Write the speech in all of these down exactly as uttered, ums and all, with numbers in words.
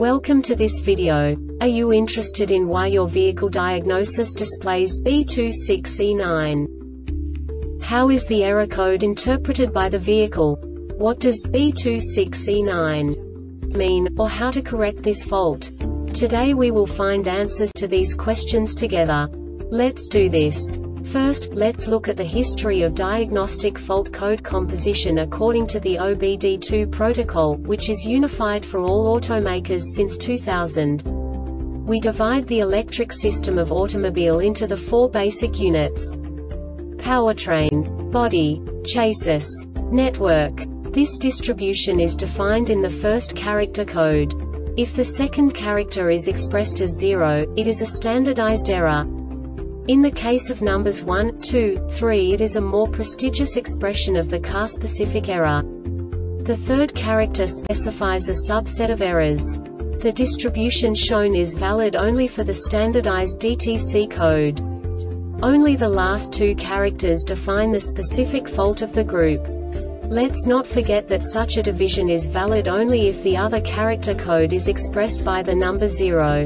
Welcome to this video. Are you interested in why your vehicle diagnosis displays B two six E nine? How is the error code interpreted by the vehicle? What does B two six E nine mean, or how to correct this fault? Today we will find answers to these questions together. Let's do this. First, let's look at the history of diagnostic fault code composition according to the O B D two protocol, which is unified for all automakers since two thousand. We divide the electric system of automobile into the four basic units: powertrain, body, chassis, network. This distribution is defined in the first character code. If the second character is expressed as zero, it is a standardized error. In the case of numbers one, two, three, it is a more prestigious expression of the car-specific error. The third character specifies a subset of errors. The distribution shown is valid only for the standardized D T C code. Only the last two characters define the specific fault of the group. Let's not forget that such a division is valid only if the other character code is expressed by the number zero.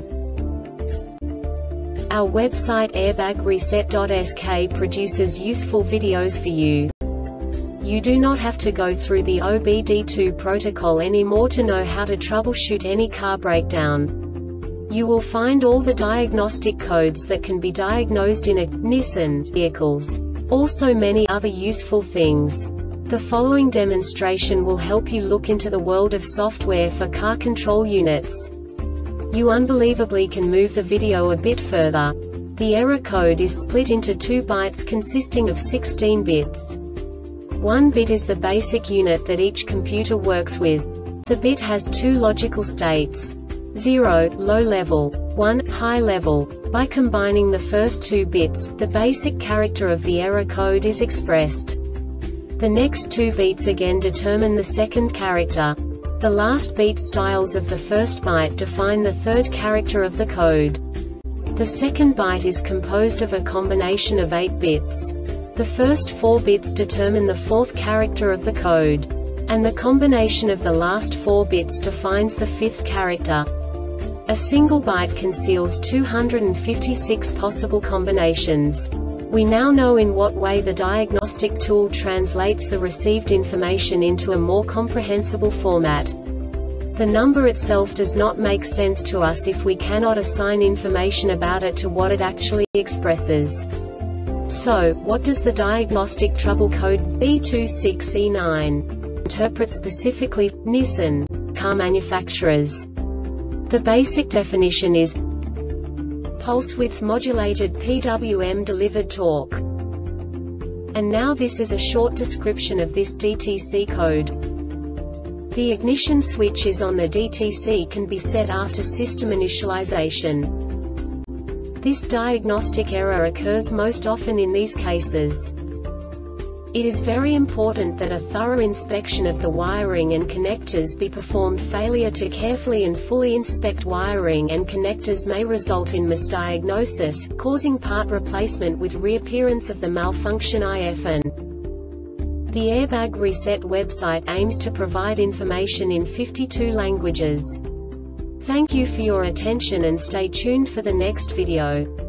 Our website airbag reset dot S K produces useful videos for you. You do not have to go through the O B D two protocol anymore to know how to troubleshoot any car breakdown. You will find all the diagnostic codes that can be diagnosed in a Nissan vehicles. Also many other useful things. The following demonstration will help you look into the world of software for car control units. You unbelievably can move the video a bit further. The error code is split into two bytes consisting of sixteen bits. One bit is the basic unit that each computer works with. The bit has two logical states: zero, low level, one, high level. By combining the first two bits, the basic character of the error code is expressed. The next two bits again determine the second character. The last beat styles of the first byte define the third character of the code. The second byte is composed of a combination of eight bits. The first four bits determine the fourth character of the code. And the combination of the last four bits defines the fifth character. A single byte conceals two hundred fifty-six possible combinations. We now know in what way the diagnostic tool translates the received information into a more comprehensible format. The number itself does not make sense to us if we cannot assign information about it to what it actually expresses. So, what does the diagnostic trouble code B two six E nine interpret specifically for Nissan car manufacturers? The basic definition is pulse width modulated P W M delivered torque. And now this is a short description of this D T C code. The ignition switch is on. The D T C can be set after system initialization. This diagnostic error occurs most often in these cases. It is very important that a thorough inspection of the wiring and connectors be performed. Failure to carefully and fully inspect wiring and connectors may result in misdiagnosis, causing part replacement with reappearance of the malfunction I F N. The Airbag Reset website aims to provide information in fifty-two languages. Thank you for your attention and stay tuned for the next video.